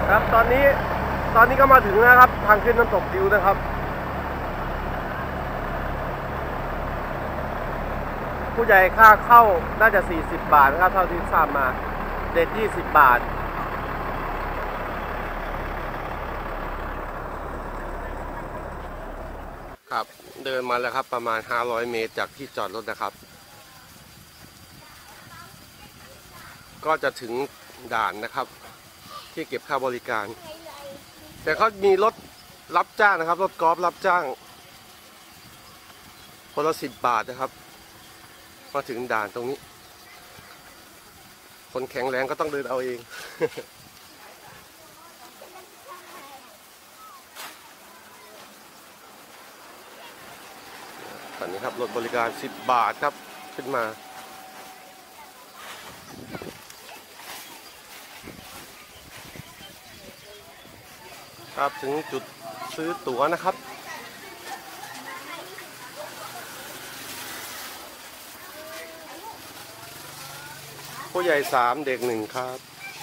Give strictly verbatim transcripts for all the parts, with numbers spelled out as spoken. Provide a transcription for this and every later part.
ครับตอนนี้ตอนนี้ก็มาถึงนะครับทางขึ้นน้ำตกดิวนะครับผู้ใหญ่ค่าเข้าน่าจะสี่สิบบาทนะครับเท่าที่ทราบมาเด็กยี่สิบบาทครับเดินมาแล้วครับประมาณห้าร้อยเมตรจากที่จอดรถนะครับก็จะถึงด่านนะครับที่เก็บค่าบริการแต่เขามีรถรับจ้างนะครับรถกอล์ฟรับจ้างคนละสิบบาทนะครับมาถึงด่านตรงนี้คนแข็งแรงก็ต้องเดินเอาเอง ตอนนี้ครับรถบริการสิบบาทครับขึ้นมาครับถึงจุดซื้อตั๋วนะครับผู้ใหญ่สามเด็กหนึ่งครับ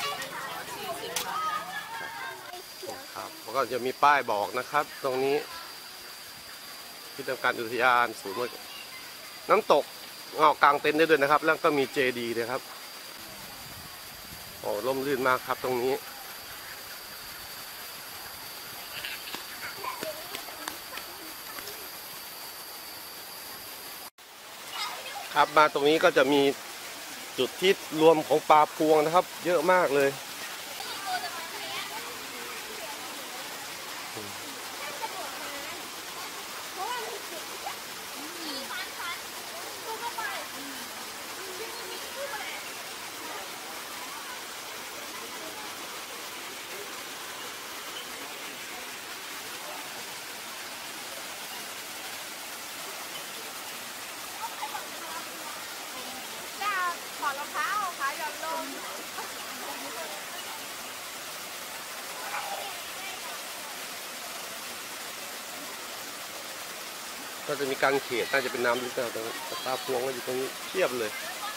ครับแล้วก็จะมีป้ายบอกนะครับตรงนี้ที่ทำการอุทยานศูนย์น้ำตกเงากลางเต็นท์ได้ด้วยนะครับแล้วก็มีเจดีย์นะครับโอ้ร่มรื่นมากครับตรงนี้ครับมาตรงนี้ก็จะมีจุดที่รวมของปลาพวงนะครับเยอะมากเลยถอดรองเท้าขาหย่อนลงก็จะมีการเขตน่าจะเป็นน้ำลึกนะตรงปลาพวงก็อยู่ตรงนี้เทียบเลย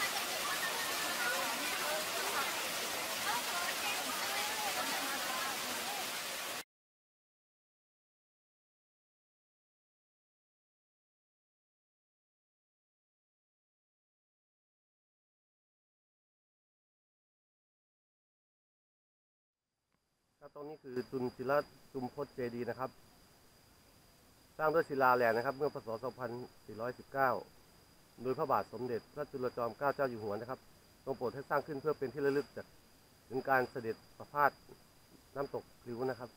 ครับตรงนี้คือจุนศิลาจุมพจน์เจดีย์นะครับสร้างด้วยศิลาแรงนะครับเมื่อพศสองพันสี่ร้อยสิบเก้าโดยพระบาทสมเด็จพระจุลจอมเกล้าเจ้าอยู่หัวนะครับทรงโปรดให้สร้างขึ้นเพื่อเป็นที่ระลึกจากถึงการเสด็จประพาสน้ำตกพลิ้วนะครับ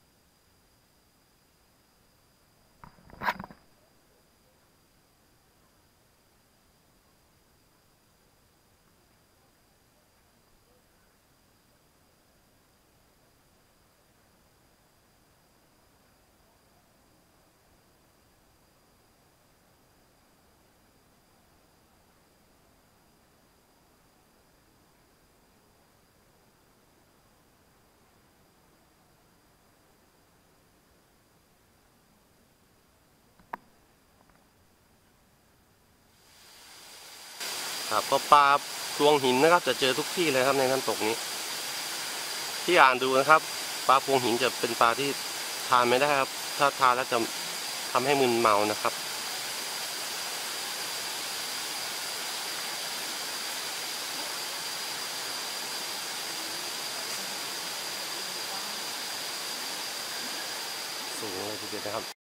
ครับก็ปลาพวงหินนะครับจะเจอทุกที่เลยครับในน้ำตกนี้ที่อ่านดูนะครับปลาพวงหินจะเป็นปลาที่ทานไม่ได้ครับถ้าทานแล้วจะทำให้มึนเมานะครับสูงเลยทีเดียวนะครับ